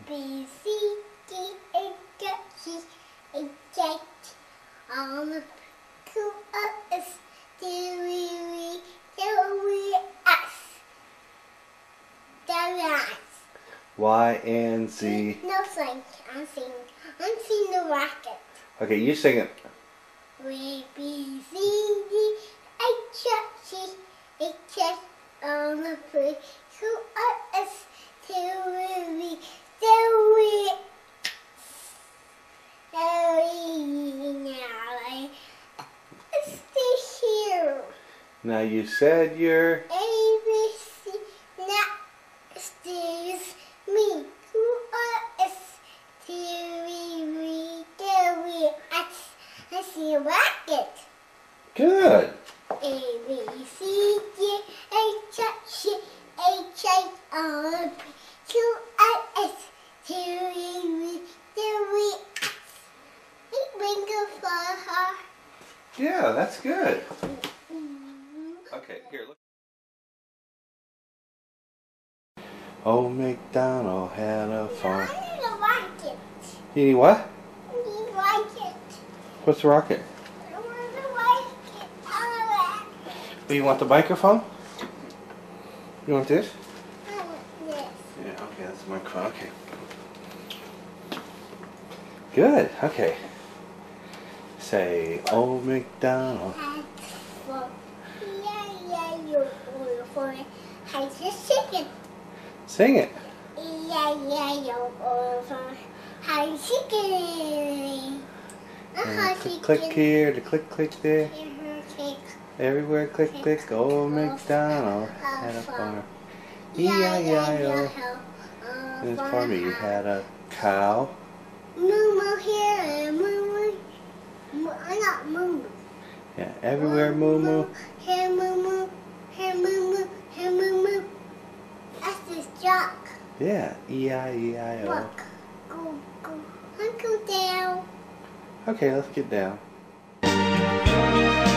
B, C, D, E, F, G, H, I, J, Q, R, S, T, V, W, X. Y and Z. No sing. I'm singing the rocket. Okay, you sing it. A, B, C, D, H, I, J, K, L, M, N, Q, R, S, T, V, W, Stay here. Now you said you're A, B, C. Next is me. Q, R, S, T, V, W, X. I see a rocket. good. A, B, C, D, H, I, C, H, I, L, P, Q, R, S, T, V, W, X. Finger for her. Yeah, that's good. Okay, here, look. Old MacDonald had a farm. I need a rocket. You need what? I need a rocket. What's the rocket? I want a rocket. I Do you want the microphone? You want this? want this. Yeah, okay, that's the microphone. Okay. Good, okay. Say, Old MacDonald. I just sing it. Sing it. I sing it. Click, click here, the click, click there. Everywhere, click, click. Old MacDonald had a farm. E-I-E-I-O. In his farm, he had a cow. Moo here, moo. I got moo. Yeah, everywhere, moo moo. Here moo, here moo, here moo. That's his jock. Yeah, E-I-E-I-O. Look, go. I go down. Okay, let's get down.